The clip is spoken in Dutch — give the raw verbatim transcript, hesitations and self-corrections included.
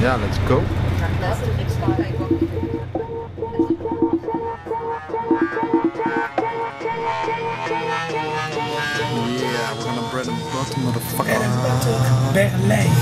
Ja, let's go. Ik sta even. Yeah, we're gonna bread and butter, motherfucker. Bread and butter, Berlijn.